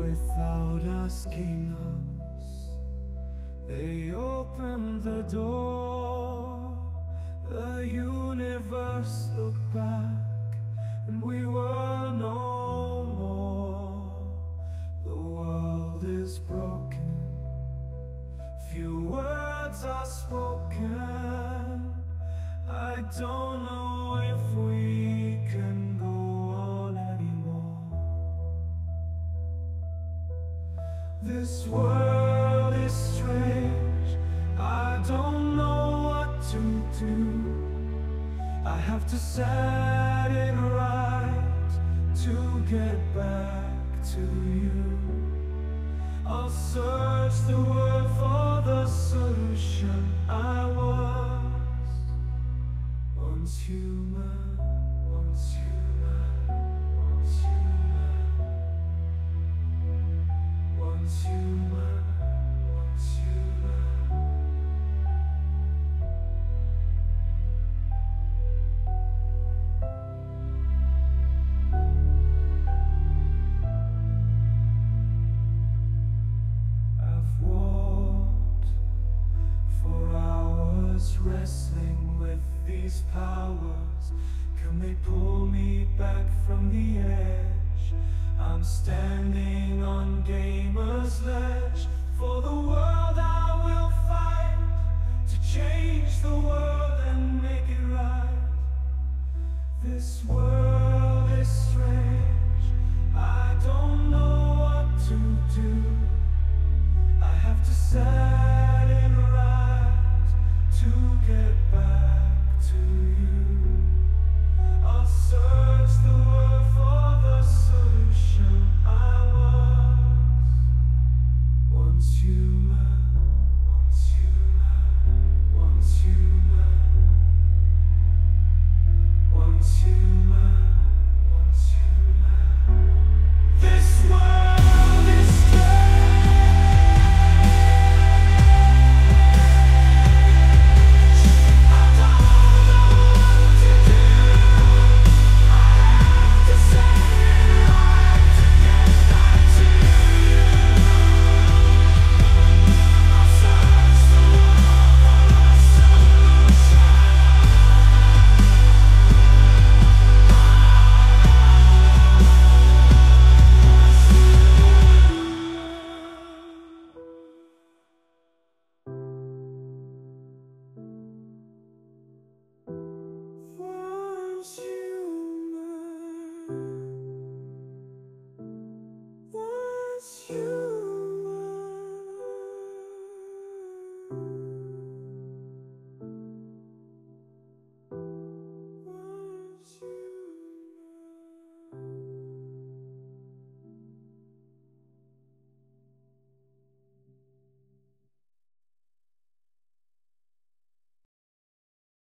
without asking us. They opened the door, the universe looked back, and we were no more. The world is broken, few words are spoken. I don't know if we can go on anymore. This world is strange, I don't know what to do. I have to set it right to get back to you. I'll search the world for the solution. I was once human, once human, once human, once human, once human. I've walked for hours wrestling with these powers. Can they pull me back from the edge? I'm standing on Gamer's ledge. For the world I will fight, to change the world and make it right. This world